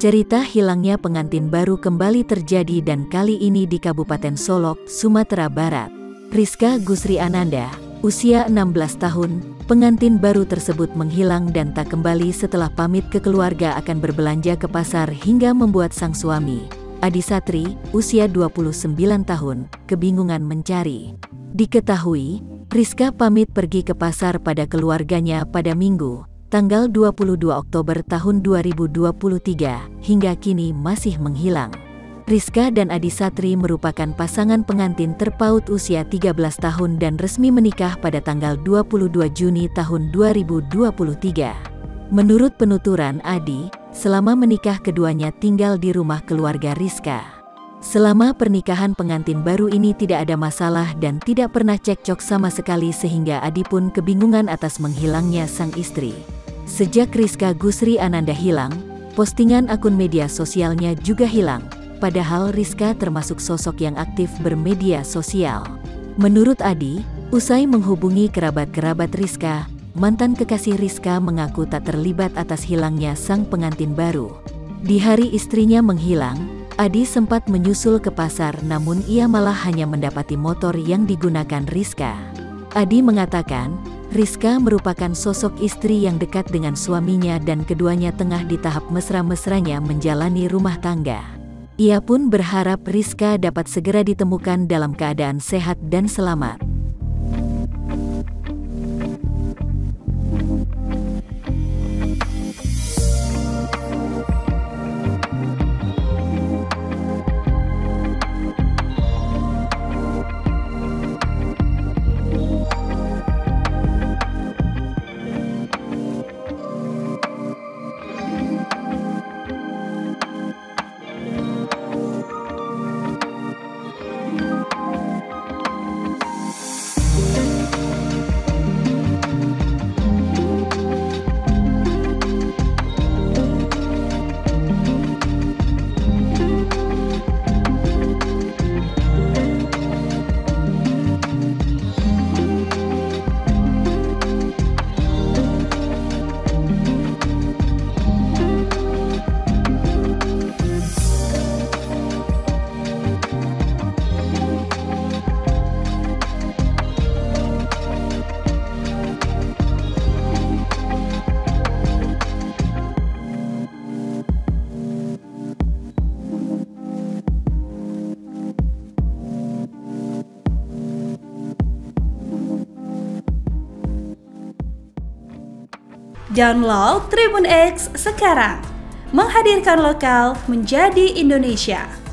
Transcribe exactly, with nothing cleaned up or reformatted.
Cerita hilangnya pengantin baru kembali terjadi dan kali ini di Kabupaten Solok, Sumatera Barat. Rizka Gusri Ananda, usia enam belas tahun, pengantin baru tersebut menghilang dan tak kembali setelah pamit ke keluarga akan berbelanja ke pasar hingga membuat sang suami, Adi Satri, usia dua puluh sembilan tahun, kebingungan mencari. Diketahui, Rizka pamit pergi ke pasar pada keluarganya pada Minggu, tanggal dua puluh dua Oktober tahun dua ribu dua puluh tiga, hingga kini masih menghilang. Rizka dan Adi Satri merupakan pasangan pengantin terpaut usia tiga belas tahun dan resmi menikah pada tanggal dua puluh dua Juni tahun dua ribu dua puluh tiga. Menurut penuturan Adi, selama menikah keduanya tinggal di rumah keluarga Rizka. Selama pernikahan pengantin baru ini tidak ada masalah dan tidak pernah cekcok sama sekali sehingga Adi pun kebingungan atas menghilangnya sang istri. Sejak Rizka Gusri Ananda hilang, postingan akun media sosialnya juga hilang, padahal Rizka termasuk sosok yang aktif bermedia sosial. Menurut Adi, usai menghubungi kerabat-kerabat Rizka, mantan kekasih Rizka mengaku tak terlibat atas hilangnya sang pengantin baru. Di hari istrinya menghilang, Adi sempat menyusul ke pasar namun ia malah hanya mendapati motor yang digunakan Rizka. Adi mengatakan, Rizka merupakan sosok istri yang dekat dengan suaminya dan keduanya tengah di tahap mesra-mesranya menjalani rumah tangga. Ia pun berharap Rizka dapat segera ditemukan dalam keadaan sehat dan selamat. Download Tribun X sekarang, menghadirkan lokal menjadi Indonesia.